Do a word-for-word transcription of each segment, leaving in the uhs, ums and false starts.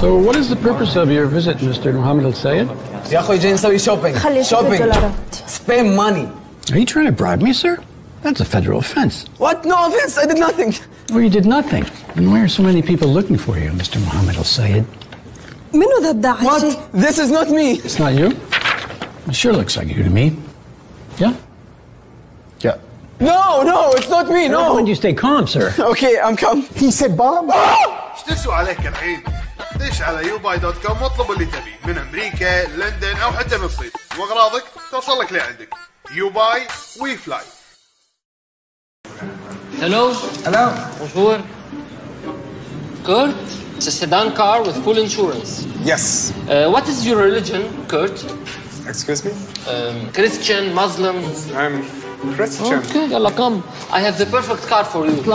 So what is the purpose of your visit, Mister Mohammed Al Sayed? يا أخوي جاي نسوي shopping. Shopping. Spend money. Are you trying to bribe me, sir? That's a federal offense. What? No offense. I did nothing. Well, you did nothing. And why are so many people looking for you, Mister Mohammed Al Sayed? منو ذا الداعشي؟ What? This is not me. It's not you? It sure looks like you to me. Yeah? Yeah. No, no, it's not me, no. Why don't you stay calm, sir? Okay, I'm calm. He said bomb. ايش تسوى عليك الحين؟ دش على يوباي دوت كوم واطلب اللي تبيه من امريكا، لندن او حتى من الصين، واغراضك توصل لك لعندك. يوباي وي فلاي. Hello. Hello. Bonjour. Kurt, it's a sedan car with full insurance. Yes. Uh, what is your religion, Kurt? Excuse me? Um, Christian, Muslim? I'm Christian. Okay, yalla, come. I have the perfect car for you.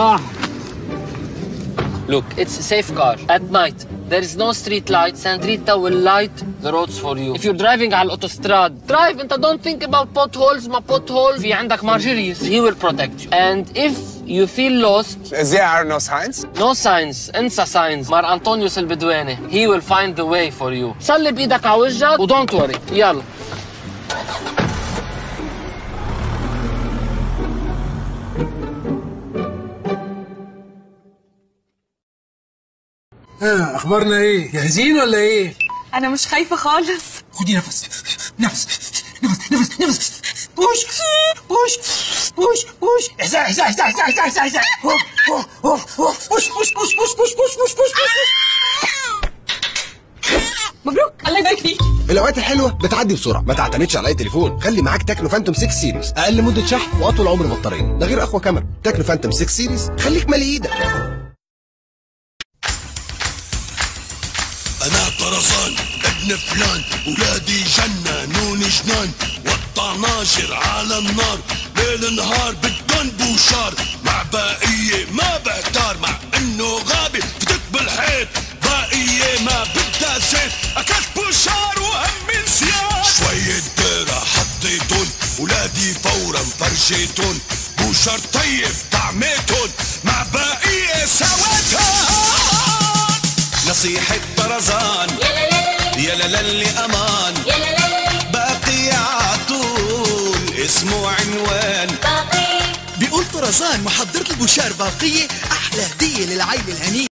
Look, it's a safe car. At night, there is no street lights and Rita will light the roads for you. If you're driving على الأوتوستراد, drive and don't think about potholes. ما potholes في عندك Marjorius. He will protect you. And if you feel lost, There are no signs? no signs. انسى signs. مار أنطونيوس البدواني. He will find the way for you. صلي بإيدك على وجهك و don't worry. يلا. ها اخبارنا ايه؟ جاهزين ولا ايه؟ أنا مش خايفة خالص. خدي نفس نفس نفس نفس نفس بوش بوش بوش بوش احزاء احزاء احزاء احزاء احزاء احزاء احزاء بوش بوش بوش بوش بوش بوش بوش بوش مبروك، الله يبارك فيك. الاوقات الحلوه بتعدي بسرعه، ما تعتمدش على اي تليفون. خلي معاك تكنو فانتوم ستة سيريز، اقل مده شحن واطول عمر بطاريه، ده غير اقوى كاميرا. تكنو فانتوم ستة سيريز خليك مالي ايدك. أنا طرزان ابن فلان، ولادي جننوني جنان، والطناجر على النار ليل نهار بدون بوشار، مع باقية ما بحتار، مع إنه غابي فتك بالحيط، باقية ما بدها زيت، أكلت بوشار وهم نسيان، شوية ديرة حطيتون، ولادي فورا فرجيتون، بوشار طيب طعميتون، مع باقية سويتها. نصيحة طرزان يا لا اللي امان، باقي عطول اسمه عنوان، بيقول طرزان محضرة البوشار باقية احلى هدية للعائلة الهنية.